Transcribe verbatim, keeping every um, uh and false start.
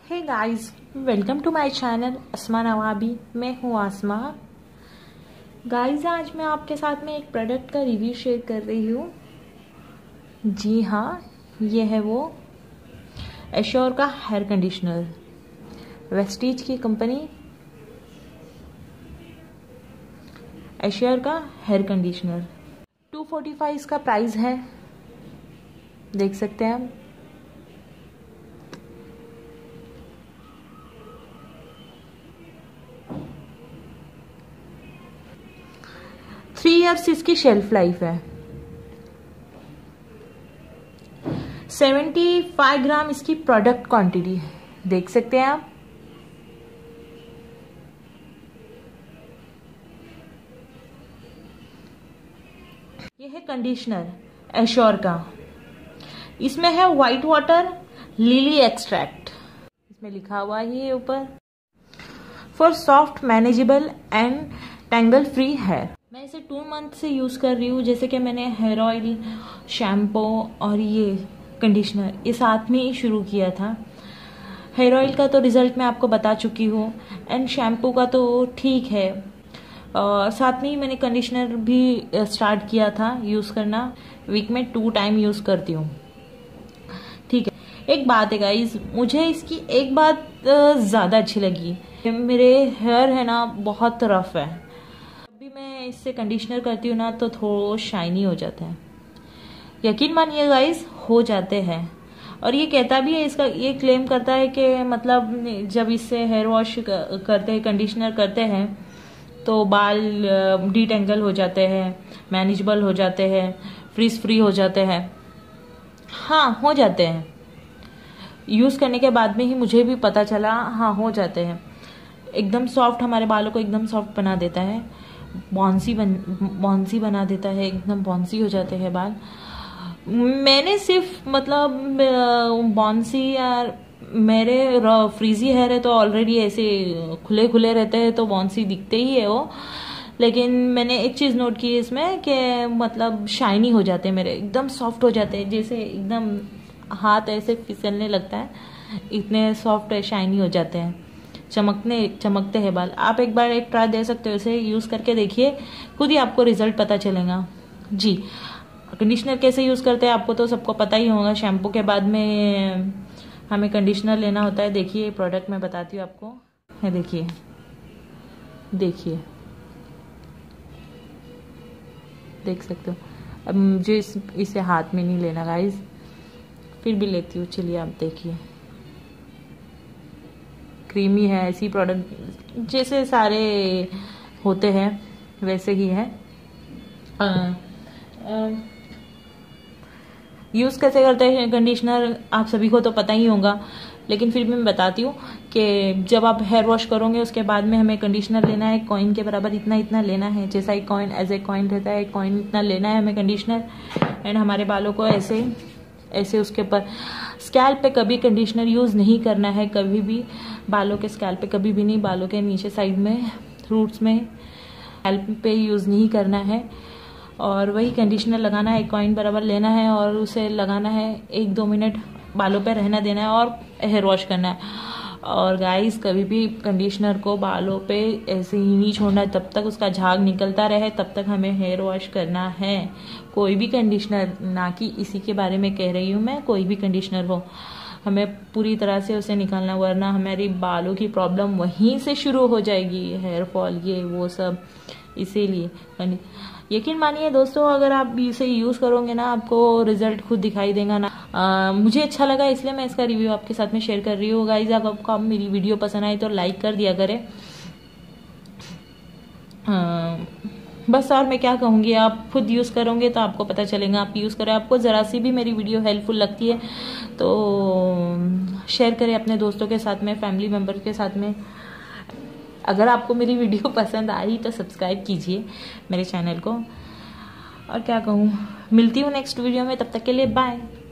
Hey guys, welcome to my channel Asma Nawabi. मैं हूँ आसमा। Guys, आज मैं आपके साथ में एक प्रोडक्ट का रिव्यू शेयर कर रही हूँ। जी हाँ, ये है वो एश्योर का हेयर कंडीशनर, वेस्टीज की कंपनी एश्योर का hair conditioner. Two forty five इसका प्राइस है, देख सकते हैं हम। थ्री इयर्स इसकी शेल्फ लाइफ है। सेवेंटी फाइव ग्राम इसकी प्रोडक्ट क्वांटिटी है, देख सकते हैं आप। यह है कंडीशनर एश्योर का। इसमें है व्हाइट वाटर लिली एक्सट्रैक्ट, इसमें लिखा हुआ है ऊपर, for soft manageable and tangle free hair. मैं इसे टू मंथ से यूज कर रही हूँ। जैसे कि मैंने हेयर ऑयल, शैम्पू और ये कंडीशनर ये साथ में ही शुरू किया था। हेयर ऑयल का तो रिजल्ट मैं आपको बता चुकी हूँ, एंड शैम्पू का तो ठीक है। और साथ में ही मैंने कंडीशनर भी स्टार्ट किया था यूज करना। वीक में टू टाइम यूज करती हूँ, ठीक है। एक बात है गाइस, मुझे इसकी एक बात ज्यादा अच्छी लगी। मेरे हेयर है ना बहुत रफ है, जब भी मैं इससे कंडीशनर करती हूँ ना तो थोड़ा शाइनी हो जाता है। यकीन मानिए गाइस, हो जाते हैं। और ये कहता भी है, इसका ये क्लेम करता है कि मतलब जब इससे हेयर वॉश करते हैं, कंडीशनर करते हैं तो बाल डीटेंगल हो जाते हैं, मैनेजेबल हो जाते हैं, फ्रीज फ्री हो जाते हैं। हाँ, हो जाते हैं। यूज करने के बाद में ही मुझे भी पता चला, हाँ हो जाते हैं। एकदम सॉफ्ट, हमारे बालों को एकदम सॉफ्ट बना देता है, बॉन्सी बन बॉन्सी बना देता है, एकदम बॉन्सी हो जाते हैं बाल। मैंने सिर्फ मतलब बॉन्सी यार, मेरे फ्रीजी हेयर है तो ऑलरेडी ऐसे खुले खुले रहते हैं तो बॉन्सी दिखते ही है वो। लेकिन मैंने एक चीज नोट की इसमें कि मतलब शाइनी हो जाते हैं मेरे, एकदम सॉफ्ट हो जाते हैं, जैसे एकदम हाथ ऐसे फिसलने लगता है, इतने सॉफ्ट है, शाइनी हो जाते हैं, चमकने चमकते हैं बाल। आप एक बार एक ट्राई दे सकते हो, इसे यूज करके देखिए, खुद ही आपको रिजल्ट पता चलेगा। जी, कंडीशनर कैसे यूज करते हैं आपको तो सबको पता ही होगा। शैम्पू के बाद में हमें कंडीशनर लेना होता है। देखिए प्रोडक्ट मैं बताती हूँ आपको, है देखिए देखिए देख सकते हो। अब मुझे इस, इसे हाथ में नहीं लेना गाइस, फिर भी लेती हूँ। चलिए आप देखिए, क्रीमी है। ऐसी प्रोडक्ट जैसे सारे होते हैं वैसे ही है। आ, आ, यूज कैसे करते हैं कंडीशनर आप सभी को तो पता ही होगा, लेकिन फिर भी मैं बताती हूँ कि जब आप हेयर वॉश करोगे उसके बाद में हमें कंडीशनर लेना है, कॉइन के बराबर इतना इतना लेना है। जैसा एक कॉइन एज ए कॉइन रहता है, कॉइन इतना लेना है हमें कंडीशनर। एंड हमारे बालों को ऐसे ऐसे उसके ऊपर स्कैल्प पे कभी कंडीशनर यूज नहीं करना है, कभी भी बालों के स्कैल्प पे कभी भी नहीं, बालों के नीचे साइड में, रूट्स में, स्कैल्प पे यूज नहीं करना है। और वही कंडीशनर लगाना है, एक कॉइन बराबर लेना है और उसे लगाना है, एक दो मिनट बालों पे रहना देना है और हेयर वॉश करना है। और गाइस, कभी भी कंडीशनर को बालों पे ऐसे ही नहीं छोड़ना है, तब तक उसका झाग निकलता रहे तब तक हमें हेयर वॉश करना है। कोई भी कंडीशनर, ना कि इसी के बारे में कह रही हूँ मैं, कोई भी कंडीशनर हो, हमें पूरी तरह से उसे निकालना, वरना हमारी बालों की प्रॉब्लम वहीं से शुरू हो जाएगी, हेयर फॉल ये वो सब। इसीलिए यकीन मानिए दोस्तों, अगर आप इसे यूज करोगे ना आपको रिजल्ट खुद दिखाई देगा ना। आ, मुझे अच्छा लगा इसलिए मैं इसका रिव्यू आपके साथ में शेयर कर रही हूँ। गाइस, अगर आपको आप मेरी वीडियो पसंद आई तो लाइक कर दिया करें। आ, बस और मैं क्या कहूँगी, आप खुद यूज करोगे तो आपको पता चलेगा। आप यूज करें, आपको जरा सी भी मेरी वीडियो हेल्पफुल लगती है तो शेयर करें अपने दोस्तों के साथ में, फैमिली मेम्बर के साथ में। अगर आपको मेरी वीडियो पसंद आई तो सब्सक्राइब कीजिए मेरे चैनल को। और क्या कहूँ, मिलती हूँ नेक्स्ट वीडियो में, तब तक के लिए बाय।